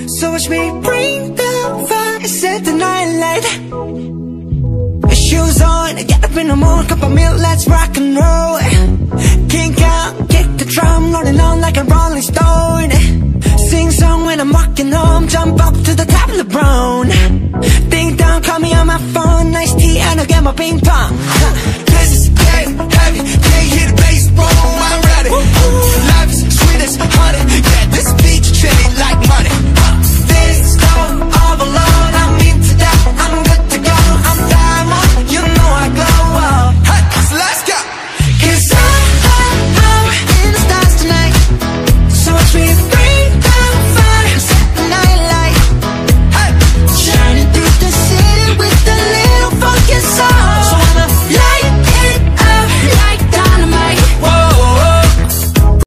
So watch me bring the fire, set the night light. Shoes on, get up in the morning, cup of milk, let's rock and roll. Kink out, kick the drum, rolling on like a rolling stone. Sing song when I'm walking home, jump up to the top of the brown. Ding dong, call me on my phone, nice tea and I'll get my ping pong. This is getting heavy, can't hear the bass boom, I'm ready.